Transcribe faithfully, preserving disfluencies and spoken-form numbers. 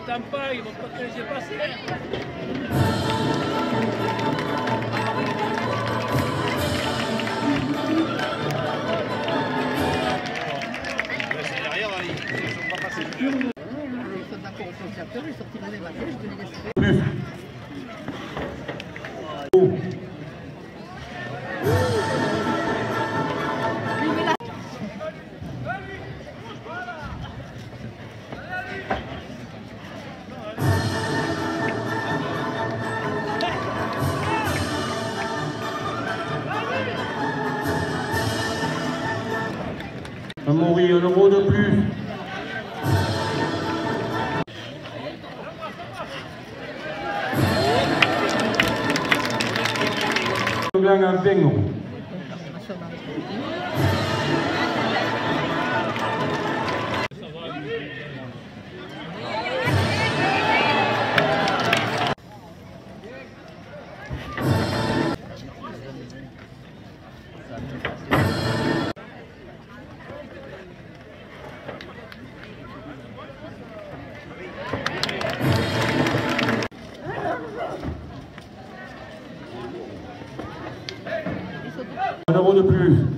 t'attends pas, ils vont pas te laisser passer. Derrière, ils ne sont pas passés. Ils sont encore au concert, ils sont tirés les bagages, je te les laisse. Amaury, un euro de plus. Blanc à vingt euros. Un euro de plus.